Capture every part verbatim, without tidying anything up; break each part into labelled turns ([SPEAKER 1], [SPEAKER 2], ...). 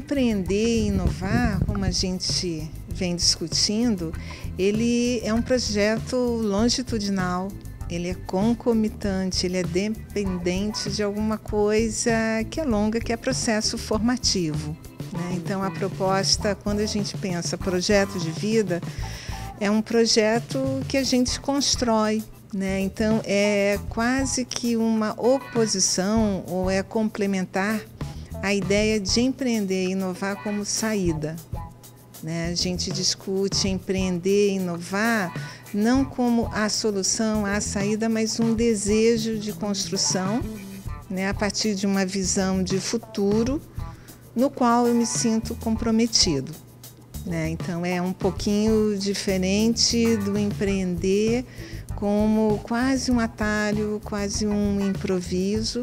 [SPEAKER 1] empreender e inovar, como a gente vem discutindo, ele é um projeto longitudinal, ele é concomitante, ele é dependente de alguma coisa que é longa, que é processo formativo, né? Então, a proposta, quando a gente pensa projeto de vida, é um projeto que a gente constrói, né? Então, é quase que uma oposição ou é complementar a ideia de empreender e inovar como saída, né? A gente discute empreender e inovar não como a solução, a saída, mas um desejo de construção, né? A partir de uma visão de futuro no qual eu me sinto comprometido, né? Então, é um pouquinho diferente do empreender como quase um atalho, quase um improviso,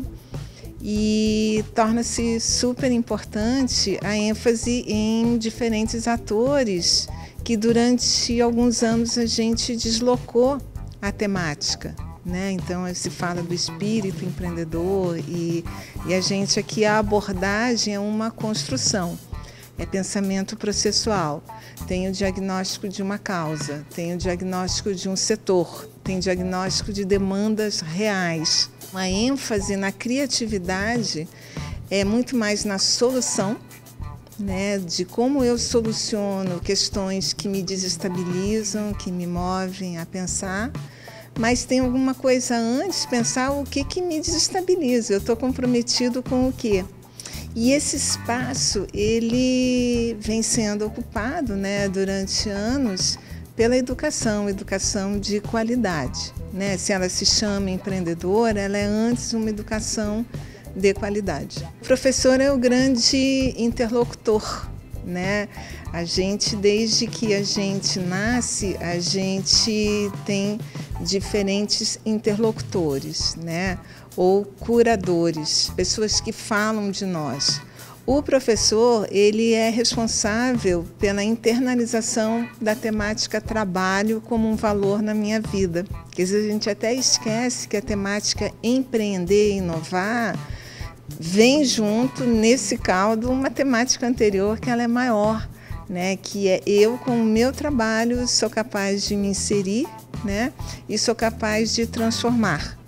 [SPEAKER 1] e torna-se super importante a ênfase em diferentes atores que durante alguns anos a gente deslocou a temática, né? Então, se fala do espírito empreendedor e, e a gente aqui, a abordagem é uma construção, é pensamento processual. Tem o diagnóstico de uma causa, tem o diagnóstico de um setor, tem diagnóstico de demandas reais. A ênfase na criatividade é muito mais na solução, né, de como eu soluciono questões que me desestabilizam, que me movem a pensar, mas tem alguma coisa antes, pensar o que, que me desestabiliza, eu estou comprometido com o quê? E esse espaço, ele vem sendo ocupado, né, durante anos pela educação, educação de qualidade, né? Se ela se chama empreendedora, ela é antes uma educação de qualidade. O professor é o grande interlocutor, né? A gente, desde que a gente nasce, a gente tem diferentes interlocutores, né? Ou curadores, pessoas que falam de nós. O professor, ele é responsável pela internalização da temática trabalho como um valor na minha vida. Quer dizer, a gente até esquece que a temática empreender e inovar vem junto, nesse caldo, uma temática anterior que ela é maior, né? Que é eu, com o meu trabalho, sou capaz de me inserir, né? E sou capaz de transformar.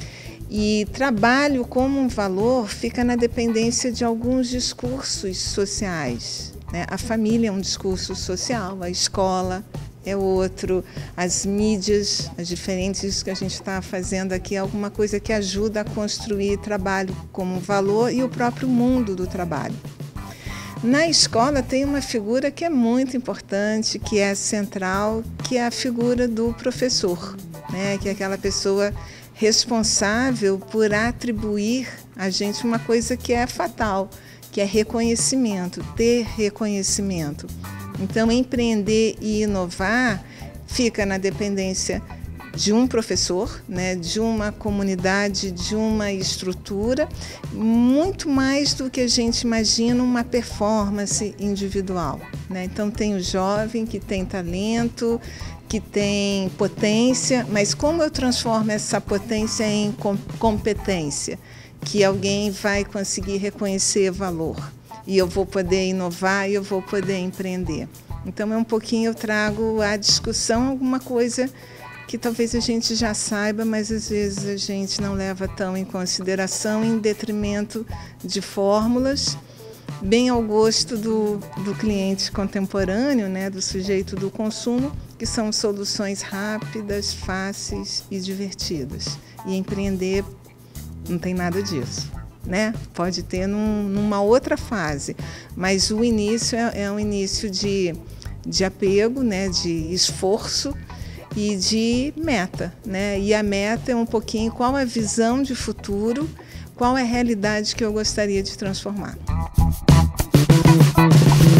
[SPEAKER 1] E trabalho como um valor fica na dependência de alguns discursos sociais, né? A família é um discurso social, a escola é outro, as mídias, as diferentes que a gente está fazendo aqui, é alguma coisa que ajuda a construir trabalho como um valor e o próprio mundo do trabalho. Na escola tem uma figura que é muito importante, que é central, que é a figura do professor, né? Que é aquela pessoa responsável por atribuir a gente uma coisa que é fatal, que é reconhecimento, ter reconhecimento. Então, empreender e inovar fica na dependência de um professor, né, de uma comunidade, de uma estrutura, muito mais do que a gente imagina uma performance individual, né? Então, tem o jovem que tem talento, que tem potência, mas como eu transformo essa potência em competência? Que alguém vai conseguir reconhecer valor e eu vou poder inovar e eu vou poder empreender. Então, é um pouquinho eu trago à discussão alguma coisa que talvez a gente já saiba, mas às vezes a gente não leva tão em consideração, em detrimento de fórmulas, bem ao gosto do, do cliente contemporâneo, né, do sujeito do consumo, que são soluções rápidas, fáceis e divertidas. E empreender não tem nada disso, né? Pode ter num, numa outra fase, mas o início é, é um início de, de apego, né, de esforço e de meta, né? E a meta é um pouquinho qual a visão de futuro, qual é a realidade que eu gostaria de transformar.